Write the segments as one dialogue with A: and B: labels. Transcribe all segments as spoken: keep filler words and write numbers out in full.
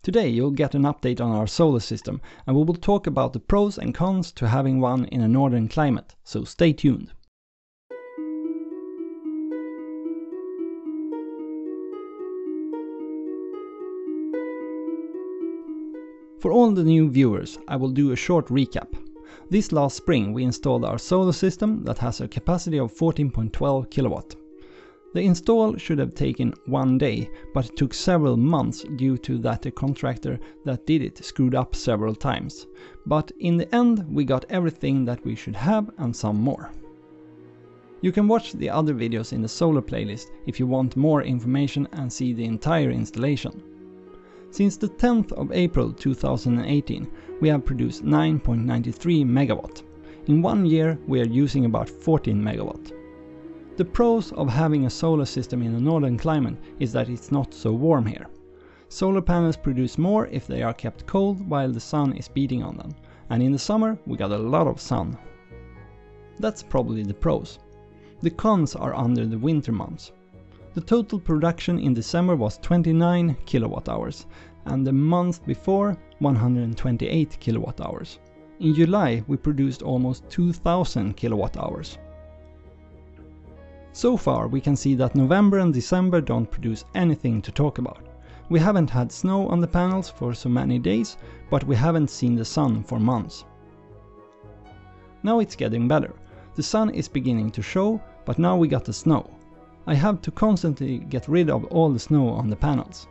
A: Today you'll get an update on our solar system, and we will talk about the pros and cons to having one in a northern climate, so stay tuned. For all the new viewers, I will do a short recap. This last spring we installed our solar system that has a capacity of fourteen point one two kilowatt. The install should have taken one day, but it took several months due to that the contractor that did it screwed up several times. But in the end we got everything that we should have and some more. You can watch the other videos in the solar playlist if you want more information and see the entire installation. Since the tenth of April two thousand eighteen we have produced nine point nine three megawatt. In one year we are using about fourteen megawatt. The pros of having a solar system in a northern climate is that it's not so warm here. Solar panels produce more if they are kept cold while the sun is beating on them, and in the summer we got a lot of sun. That's probably the pros. The cons are under the winter months. The total production in December was twenty-nine kilowatt hours, and the month before one hundred twenty-eight kilowatt hours. In July we produced almost two thousand kilowatt hours. So far we can see that November and December don't produce anything to talk about. We haven't had snow on the panels for so many days, but we haven't seen the sun for months. Now it's getting better. The sun is beginning to show, but now we got the snow. I have to constantly get rid of all the snow on the panels.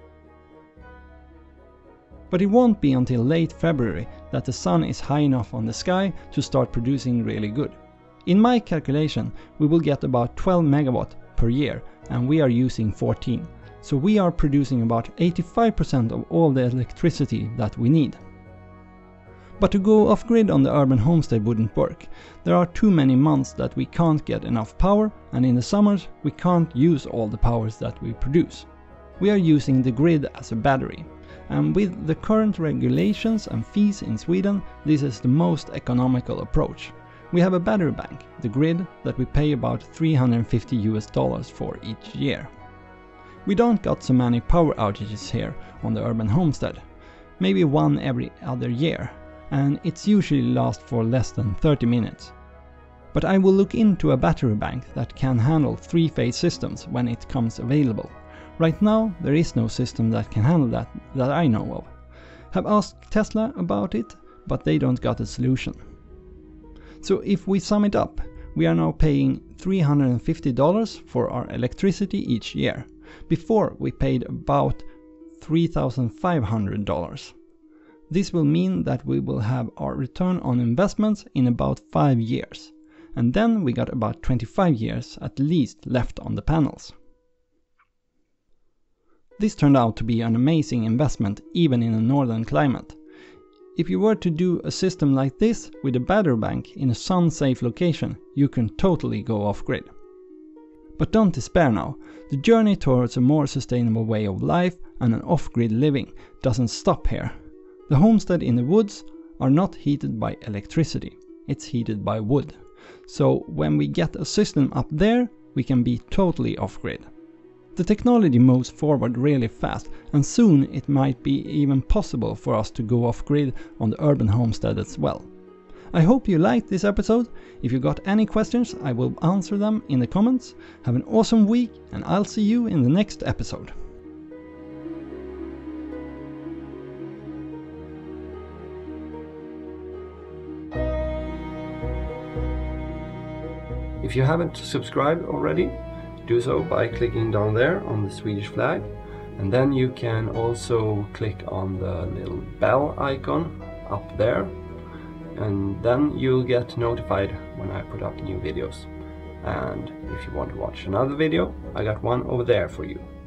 A: But it won't be until late February that the sun is high enough on the sky to start producing really good. In my calculation we will get about twelve megawatt per year, and we are using fourteen, so we are producing about eighty-five percent of all the electricity that we need. But to go off-grid on the urban homestead wouldn't work. There are too many months that we can't get enough power, and in the summers we can't use all the powers that we produce. We are using the grid as a battery, and with the current regulations and fees in Sweden, this is the most economical approach. We have a battery bank, the grid, that we pay about three hundred fifty US dollars for each year. We don't got so many power outages here on the urban homestead, maybe one every other year, and it's usually lasts for less than thirty minutes. But I will look into a battery bank that can handle three-phase systems when it comes available. Right now there is no system that can handle that that I know of. Have asked Tesla about it, but they don't got a solution. So if we sum it up, we are now paying three hundred fifty dollars for our electricity each year. Before we paid about three thousand five hundred dollars. This will mean that we will have our return on investments in about five years. And then we got about twenty-five years at least left on the panels. This turned out to be an amazing investment even in a northern climate. If you were to do a system like this with a battery bank in a sun-safe location, you can totally go off-grid. But don't despair now. The journey towards a more sustainable way of life and an off-grid living doesn't stop here. The homestead in the woods are not heated by electricity, it's heated by wood. So when we get a system up there, we can be totally off-grid. The technology moves forward really fast, and soon it might be even possible for us to go off-grid on the urban homestead as well. I hope you liked this episode. If you got any questions, I will answer them in the comments. Have an awesome week, and I'll see you in the next episode.
B: If you haven't subscribed already, do so by clicking down there on the Swedish flag, and then you can also click on the little bell icon up there, and then you'll get notified when I put up new videos. And if you want to watch another video, I got one over there for you.